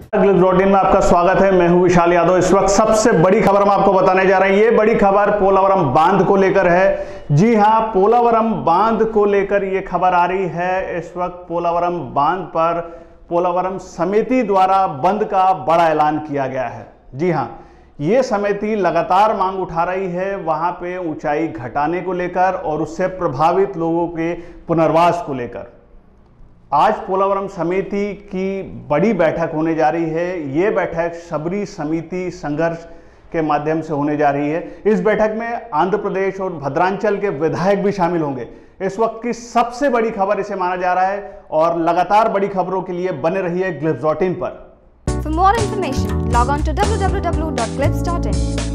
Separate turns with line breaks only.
ग्लिप्स.in में आपका स्वागत है। मैं हूं विशाल यादव। इस वक्त सबसे बड़ी खबर हम आपको बताने जा रहे हैं। ये बड़ी खबर पोलावरम बांध को लेकर है। जी हां, पोलावरम बांध को लेकर ये खबर आ रही है। इस वक्त पोलावरम बांध पर पोलावरम समिति द्वारा बंद का बड़ा ऐलान किया गया है। जी हां, ये समिति लगातार मांग उठा रही है वहां पे ऊंचाई घटाने को लेकर और उससे प्रभावित लोगों के पुनर्वास को लेकर। आज पोलावरम समिति की बड़ी बैठक होने जा रही है। ये बैठक शबरी समिति संघर्ष के माध्यम से होने जा रही है। इस बैठक में आंध्र प्रदेश और भद्रांचल के विधायक भी शामिल होंगे। इस वक्त की सबसे बड़ी खबर इसे माना जा रहा है और लगातार बड़ी खबरों के लिए बने रहिए ग्लिप्स.in पर।
For more information, log on to www.clips.in.